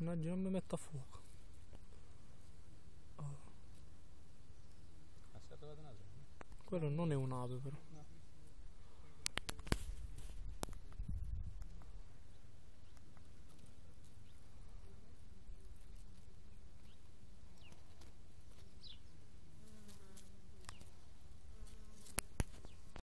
Mannaggia, non mi metto a fuoco. Oh. Ha stato trovato una zona? Quello non è un'ape però.